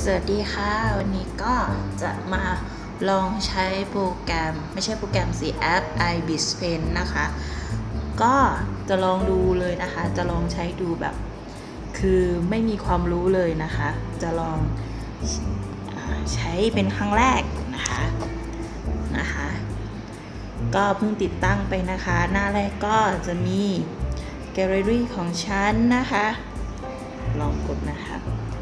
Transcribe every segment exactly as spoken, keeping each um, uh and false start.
วัสดีค่ะวันนี้ก็จะมาลองใช้โปรแกรมไม่ใช่โปรแกรมสิแอป iBizPen นะคะก็จะลองดูเลยนะคะจะลองใช้ดูแบบคือไม่มีความรู้เลยนะคะจะลองใช้เป็นครั้งแรกนะคะนะคะก็เพิ่งติดตั้งไปนะคะหน้าแรกก็จะมีแกลเลอรี่ของฉันนะคะลองกดนะคะ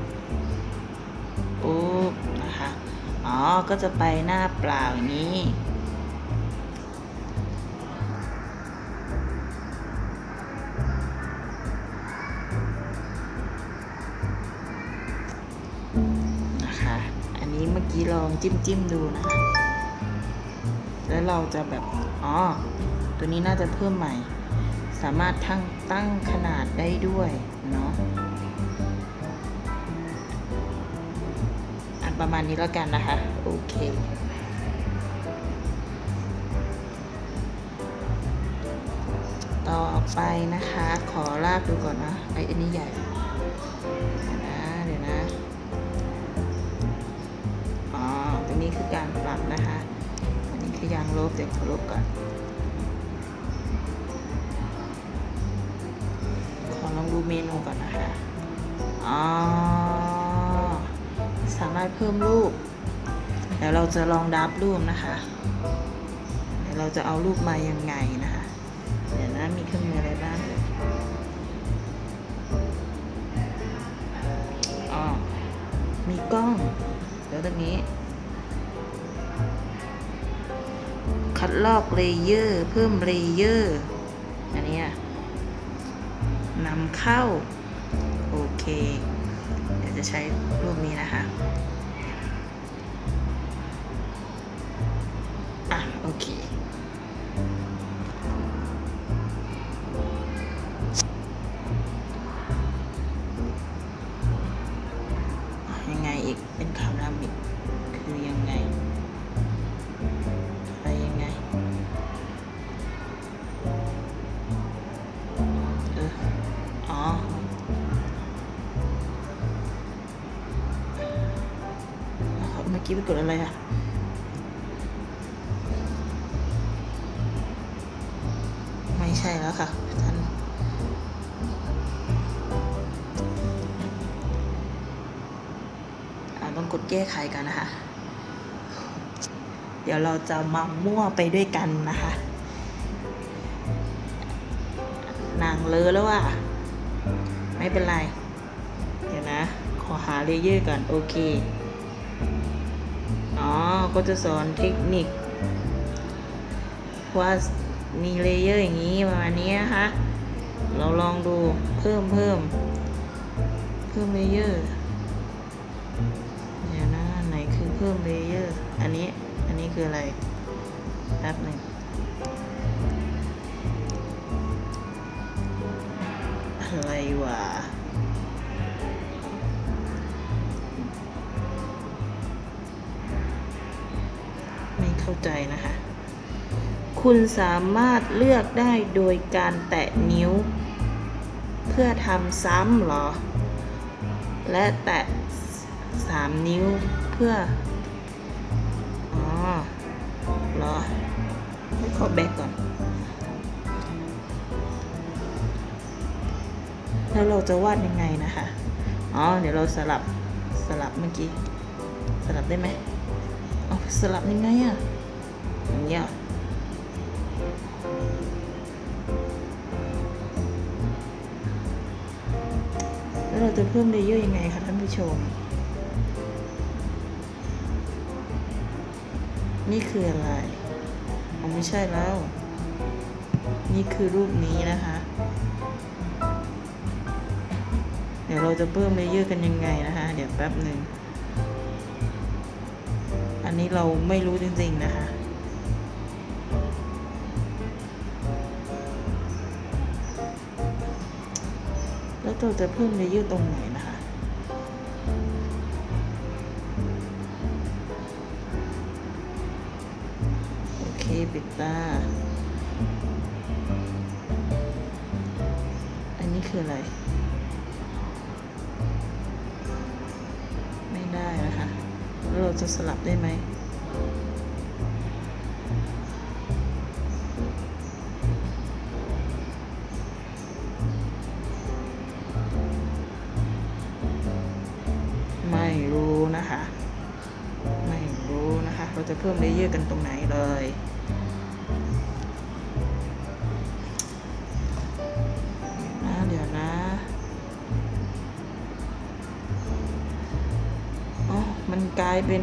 ปุ๊บนะคะอ๋อก็จะไปหน้าเปล่าอย่างนี้นะคะอันนี้เมื่อกี้ลองจิ้มจิ้มดูนะคะแล้วเราจะแบบอ๋อตัวนี้น่าจะเพิ่มใหม่สามารถตั้งตั้งขนาดได้ด้วยเนาะประมาณนี้แล้วกันนะคะโอเคต่อไปนะคะขอลากดูก่อนนะไอ้อันนี้ใหญ่นะเดี๋ยวนะอ๋อตรงนี้คือการปรับนะคะอันนี้คือยางลบเดี๋ยวขอลบก่อนขอลองดูเมนูก่อนนะคะอ๋อสามารถเพิ่มรูปเดี๋ยวเราจะลองดับรูปนะคะเดี๋ยวเราจะเอารูปมายังไงนะคะเดี๋ยวนะมีเครื่องมืออะไรบ้างอ๋อมีกล้องเดี๋ยวตรงนี้คัดลอกเลเยอร์เพิ่มเลเยอร์อันนี้นำเข้าโอเคเดี๋ยวจะใช้รูปนี้นะคะอ่ะโอเคยังไงอีกเป็นคำรำอีกคือยังไงอะไรยังไงเอออ๋อเมื่อกี้ไปกดอะไรอะไม่ใช่แล้วค่ะท่านต้องกดแก้ไขกันนะคะเดี๋ยวเราจะมามั่วไปด้วยกันนะคะนางเลอะแล้วอ่ะไม่เป็นไรเดี๋ยวนะขอหาเลเยอร์ก่อนโอเคอ๋อก็จะสอนเทคนิคว่ามีเลเยอร์อย่างนี้ประมาณนี้นะคะเราลองดูเพิ่มเพิ่มเพิ่มเลเยอร์เดี๋ยวนะไหนคือเพิ่มเลเยอร์อันนี้อันนี้คืออะไรแป๊บหนึ่งอะไรวะไม่เข้าใจนะคะคุณสามารถเลือกได้โดยการแตะนิ้วเพื่อทำซ้ำหรอและแตะสามนิ้วเพื่ออ๋อเหรอให้ขอแบกก่อนแล้วเราจะวาดยังไงนะคะอ๋อเดี๋ยวเราสลับสลับเมื่อกี้สลับได้ไหมอ๋อสลับยังไงอะอย่างเงี้ยแล้วเราจะเพิ่มเลเยอร์ยังไงคะท่านผู้ชมนี่คืออะไรอ๋อไม่ใช่แล้วนี่คือรูปนี้นะคะเดี๋ยวเราจะเพิ่มเลเยอร์กันยังไงนะคะเดี๋ยวแป๊บหนึ่งอันนี้เราไม่รู้จริงๆนะคะแล้วเราจะเพิ่มเลเยอร์ตรงไหนนะคะโอเคปิดตาอันนี้คืออะไรไม่ได้นะคะแล้วเราจะสลับได้ไหมไม่รู้นะคะไม่รู้นะคะเราจะเพิ่มเลเยอร์กันตรงไหนเลยนะเดี๋ยวนะอ๋อมันกลายเป็น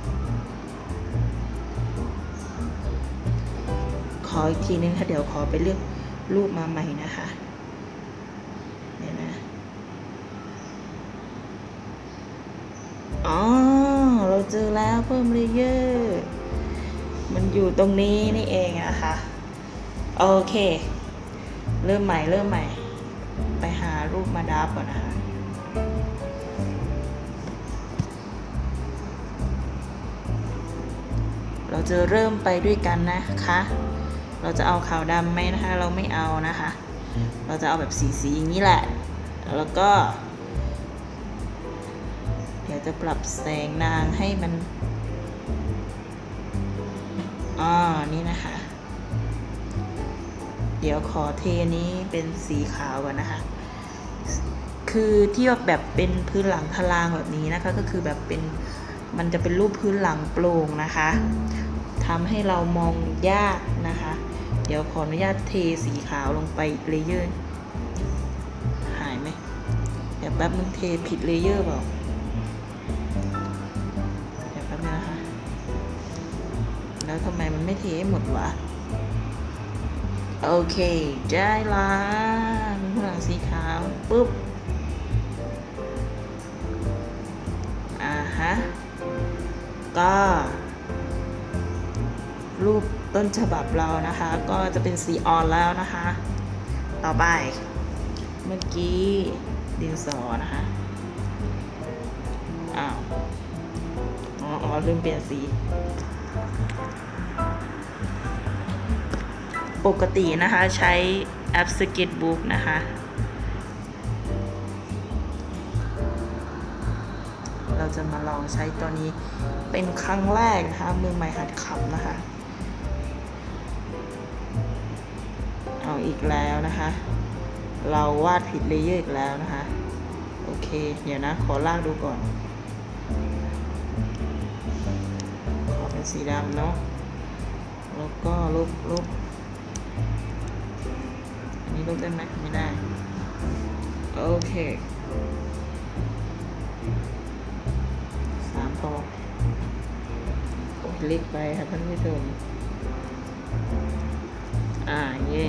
ขออีกทีนึงค่ะเดี๋ยวขอไปเลือกรูปมาใหม่นะคะเนี่ยนะอ๋อเราเจอแล้วเพิ่มเลเยอร์มันอยู่ตรงนี้นี่เองนะคะโอเคเริ่มใหม่เริ่มใหม่ไปหารูปมาดับก่อนนะคะเราจะเริ่มไปด้วยกันนะคะเราจะเอาขาวดำไหมนะคะเราไม่เอานะคะเราจะเอาแบบสีสีอย่างนี้แหละแล้วก็เดี๋ยวจะปรับแสงนางให้มันอ่านี่นะคะเดี๋ยวขอเทนี้เป็นสีขาวก่อนนะคะคือที่แบบเป็นพื้นหลังทลางแบบนี้นะคะก็คือแบบเป็นมันจะเป็นรูปพื้นหลังโปร่งนะคะทำให้เรามองยากนะคะเดี๋ยวขออนุญาตเทสีขาวลงไปอีกเลเยอร์หายไหมเดี๋ยวแป๊บนึงเทผิดเลเยอร์เปล่าเดี๋ยวแป๊บนึงนะคะแล้วทำไมมันไม่เทให้หมดวะโอเคได้ละพื้นหลังสีขาวปุ๊บอ่าฮะก็รูปต้นฉบับเรานะคะก็จะเป็นสีอ่อนแล้วนะคะต่อไปเมื่อกี้ดินสอนะคะอ้าวอ๋ออ๋อลืมเปลี่ยนสีปกตินะคะใช้แอป Sketchbook นะคะเราจะมาลองใช้ตัวนี้เป็นครั้งแรกนะคะมือใหม่หัดขับนะคะเอาอีกแล้วนะคะเราวาดผิดเลเยอร์อีกแล้วนะคะโอเคเดี๋ยวนะขอลากดูก่อนขอเป็นสีดำเนาะแล้วก็ลบลบอันนี้ลบได้ไหมไม่ได้โอเคสามพอโอ้เล็กไปค่ะท่านผู้ชมอ่าเย่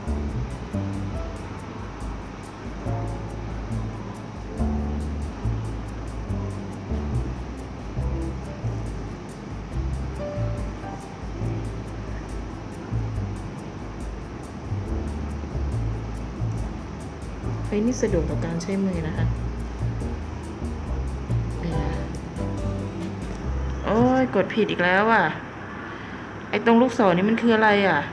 เฮ้ยนี่สะดวกต่อการใช้มือนะคะโอ้ยกดผิดอีกแล้วอ่ะไอ้ตรงลูกศรนี่มันคืออะไรอ่ะ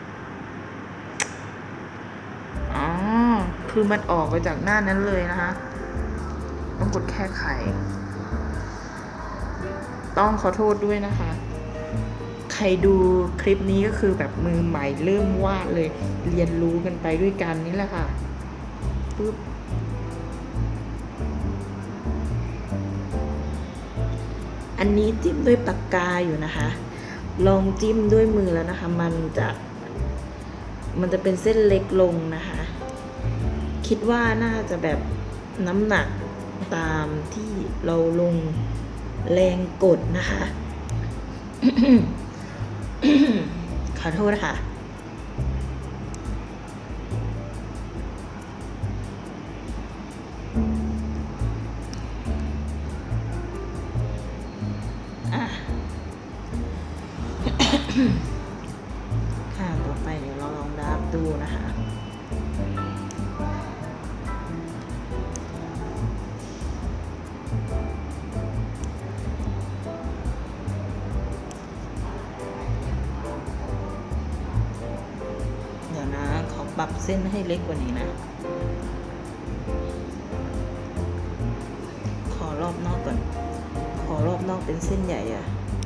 อ๋อคือมันออกไปจากหน้านั้นเลยนะคะต้องกดแค่ไขต้องขอโทษด้วยนะคะใครดูคลิปนี้ก็คือแบบมือใหม่เริ่มวาดเลยเรียนรู้กันไปด้วยกันนี่แหละค่ะปึ๊บอันนี้จิ้มด้วยปากกาอยู่นะคะลองจิ้มด้วยมือแล้วนะคะมันจะมันจะเป็นเส้นเล็กลงนะคะคิดว่าน่าจะแบบน้ำหนักตามที่เราลงแรงกดนะคะ ขอโทษค่ะค่ะต่อไปเดี๋ยวเราลองดับดูนะคะเดี๋ยวนะขอปรับเส้นให้เล็กกว่านี้นะขอรอบนอกก่อนอกเป็นเส้นใหญ่อะ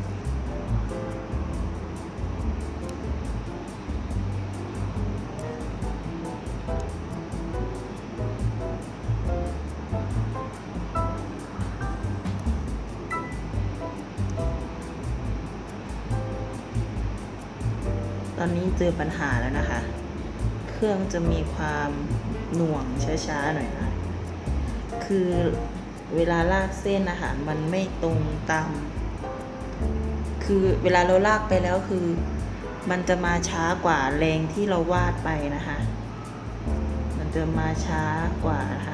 ตอนนี้เจอปัญหาแล้วนะคะเครื่องจะมีความหน่วงช้าๆหน่อยนะคือเวลาลากเส้นนะคะมันไม่ตรงตามคือเวลาเราลากไปแล้วคือมันจะมาช้ากว่าแรงที่เราวาดไปนะคะมันจะมาช้ากว่านะคะ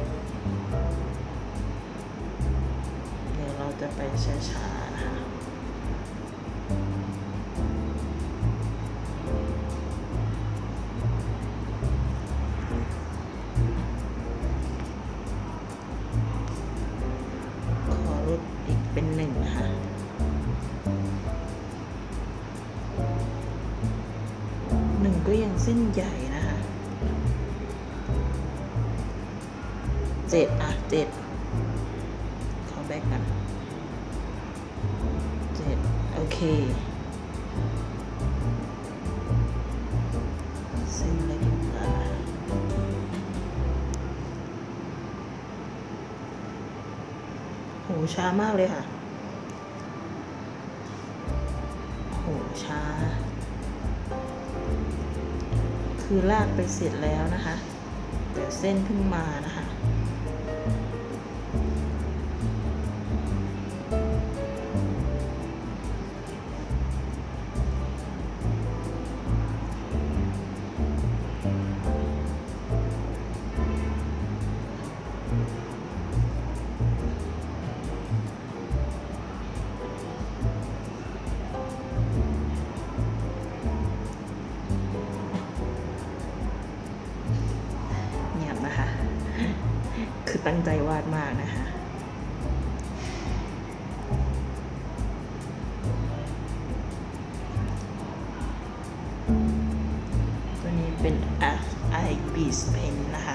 เดี๋ยวเราจะไปช้าๆนะคะเป็นหนึ่งนะคะหนึ่งก็ยังเส้นใหญ่นะคะเจ็ดอ่ะเจ็ดขอแบกกันเจ็ดโอเคเส้นเล็กอ่ะโหช้ามากเลยค่ะโหช้าคือลากไปเสร็จแล้วนะคะแต่เส้นเพิ่งมานะคะคือตั้งใจวาดมากนะคะตัวนี้เป็น I Beast Pen นะคะ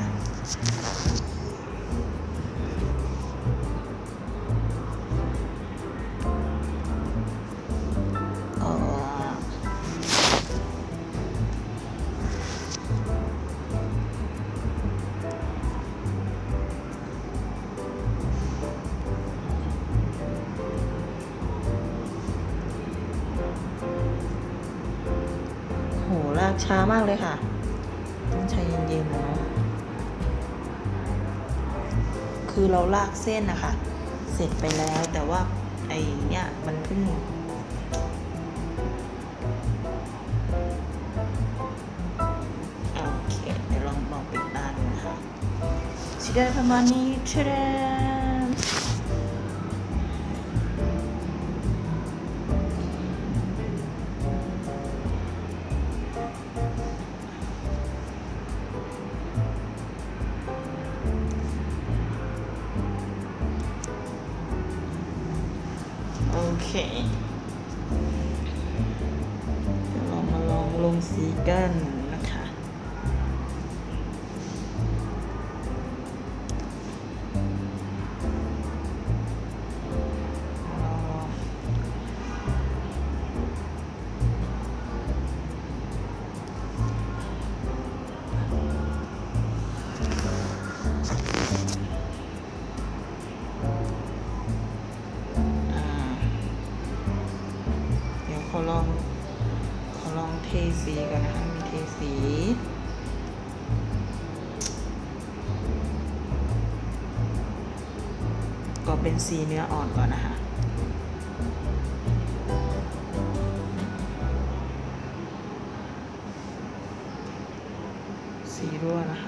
ลากช้ามากเลยค่ะต้องใช้เย็นๆนะคือเราลากเส้นนะคะเสร็จไปแล้วแต่ว่าไอ้เนี่ยมันเพิ่งโอเคเดี๋ยวลองลองปิดตาดูนะคะสีได้ประมาณนี้เช่นโอเคเดี๋ยวเรามาลองลงสีกันนะคะขอลองขอลองเทสีก่อนนะคะมีเทสีก็เป็นสีเนื้ออ่อนก่อนนะคะสีรั่วนะคะ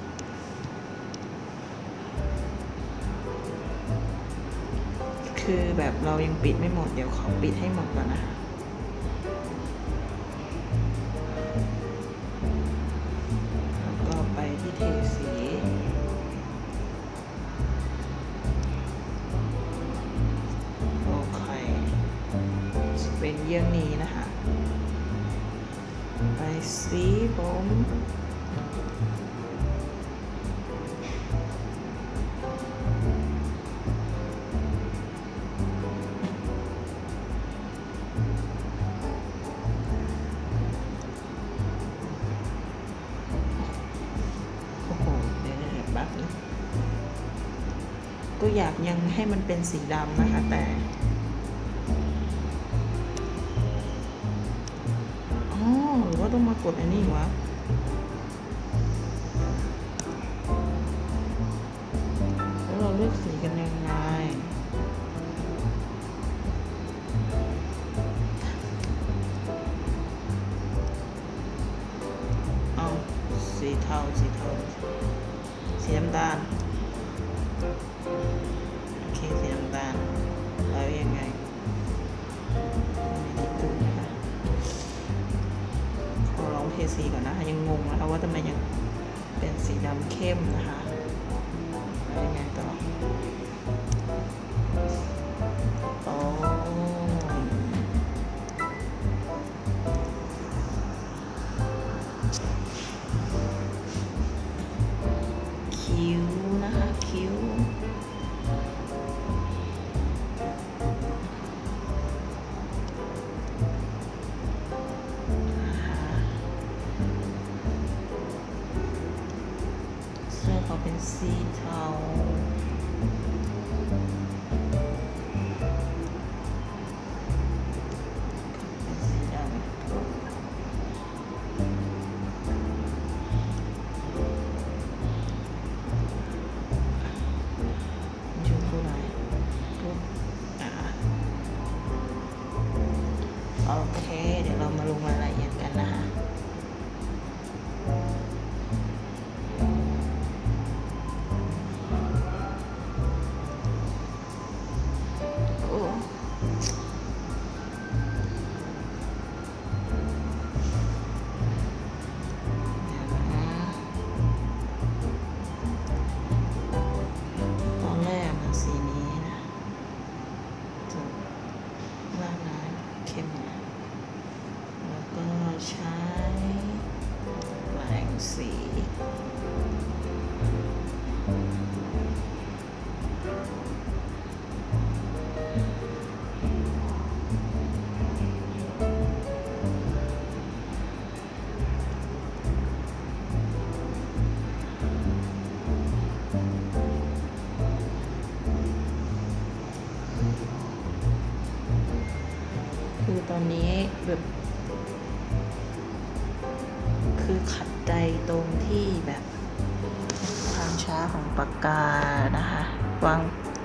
คือแบบเรายังปิดไม่หมดเดี๋ยวขอปิดให้หมดก่อนนะคะที่เทสีโอเคเป็นเยี่ยงนี้นะคะไปสีผมก็อยากยังให้มันเป็นสีดำนะคะแต่อ๋อหรือว่าต้องมากดอันนี้วะแล้วเราเลือกสีกันยังไงเอาสีเทาสีเทาสีน้ำตาลโอเคสีน้ำตาลแล้วยังไงไม่ได้ดูนะคะขอลองเทสีก่อนนะคะยังงงนะคะว่าทำไมยังเป็นสีดำเข้มนะคะแล้วยังไงต่อโอ้คิ้วนะคะคิ้วเสื้อเขาเป็นสีเทาเป็นสีดำชมพูหน่อยปุ๊บอ่ะโอเคเดี๋ยวเรามาลงรายละเอียดกันนะคะโอ้ตอนแรกมันสีนี้นะถูกล่างน้ำเข้มนะแล้วก็ใช้แปรงสีคือตอนนี้แบบคือขัดใจตรงที่แบบความช้าของปากกานะคะวาง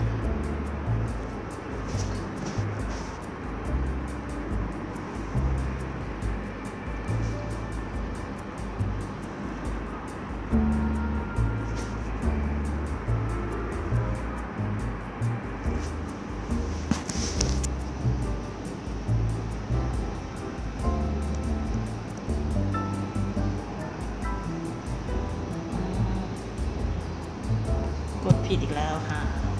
กดผิดอีกแล้วค่ะ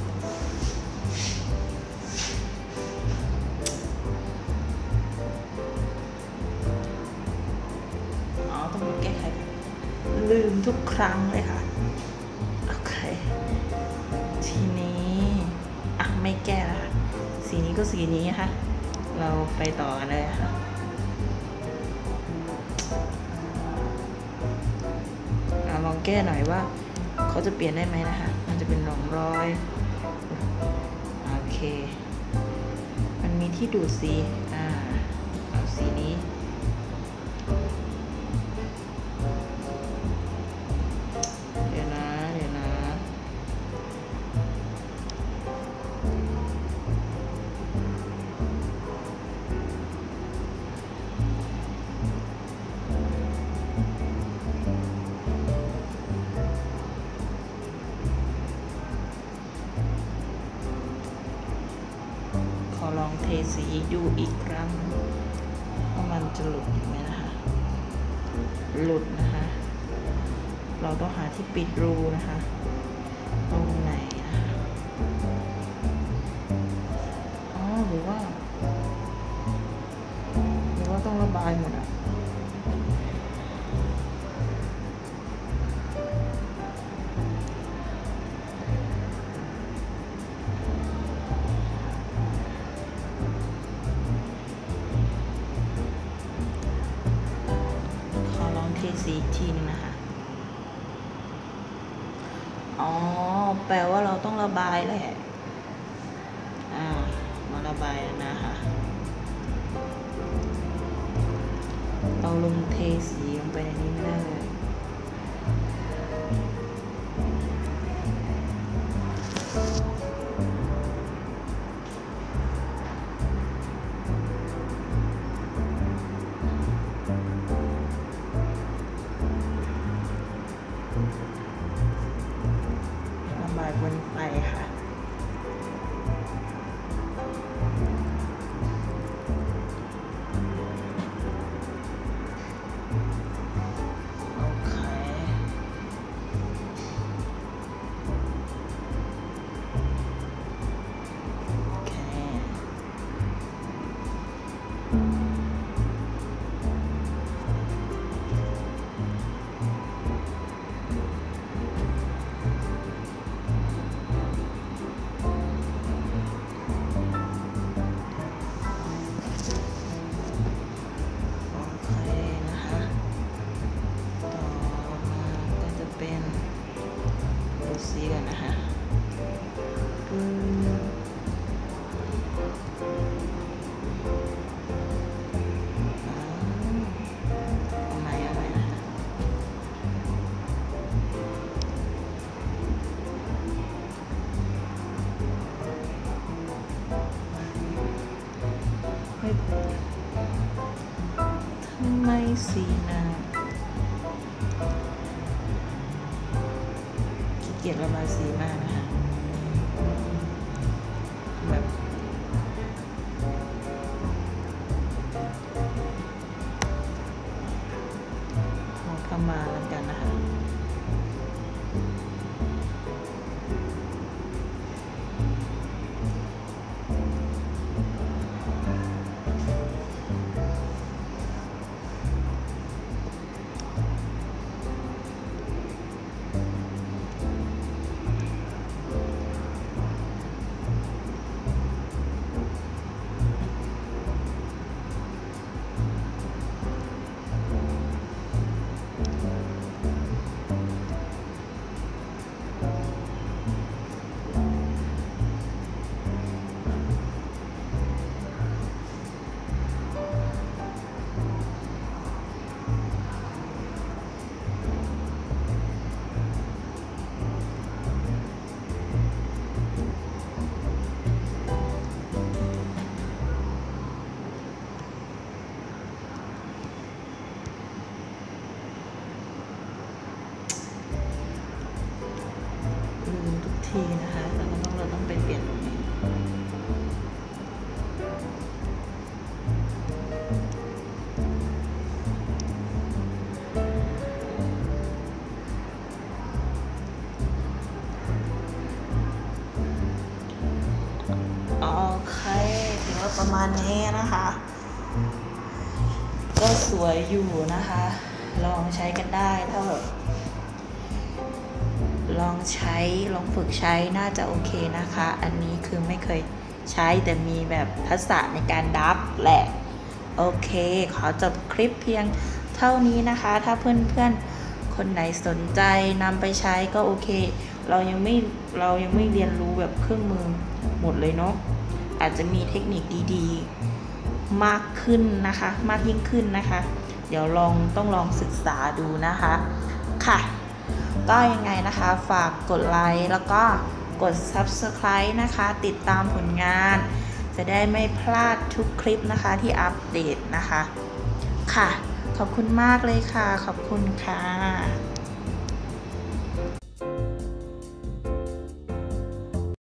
อ๋อต้องมาแก้ไขลืมทุกครั้งเลยค่ะโอเคทีนี้อ่ะไม่แก้แล้วค่ะสีนี้ก็สีนี้ค่ะเราไปต่อกันเลยค่ะลองแก้หน่อยว่าเขาจะเปลี่ยนได้ไหมนะคะมันจะเป็นร่องรอยโอเคมันมีที่ดูดสีอ่าเอาสีนี้เดี๋ยวนะเดี๋ยวนะลองเทสีดูอีกครั้งว่ามันจะหลุดไหมนะคะหลุดนะคะเราต้องหาที่ปิดรูนะคะตรงไหนนะคะอ๋อหรือว่าหรือว่าต้องระบายหมดอ่ะสีอีกทีนึงนะคะอ๋อแปลว่าเราต้องระบายแหละอ่ามาระบายนะคะเราลงเทสีลงไปในนี้ไม่ได้เลยระบายบนไฟค่ะสีกันนะคะอืมเอาใหม่เอาใหม่นะคะไม่ทำไมสีนะเกลียดระบายสีมากนะคะแบบขอเข้ามาแล้วกันนะคะทุกทีนะคะเราก็ต้องเราต้องไปเปลี่ยนตรงนี้โอเคถือว่าประมาณนี้นะคะก็สวยอยู่นะคะลองใช้กันได้ถ้าแบบลองใช้ลองฝึกใช้น่าจะโอเคนะคะอันนี้คือไม่เคยใช้แต่มีแบบทักษะในการดับแหละโอเคขอจบคลิปเพียงเท่านี้นะคะถ้าเพื่อนๆคนไหนสนใจนำไปใช้ก็โอเคเรายังไม่เรายังไม่เรียนรู้แบบเครื่องมือหมดเลยเนาะอาจจะมีเทคนิคดีๆมากขึ้นนะคะมากยิ่งขึ้นนะคะเดี๋ยวลองต้องลองศึกษาดูนะคะค่ะก็ยังไงนะคะฝากกดไลค์แล้วก็กด ซับสไครบ์ นะคะติดตามผลงานจะได้ไม่พลาดทุกคลิปนะคะที่อัปเดตนะคะค่ะขอบคุณมากเลยค่ะขอบคุณค่ะ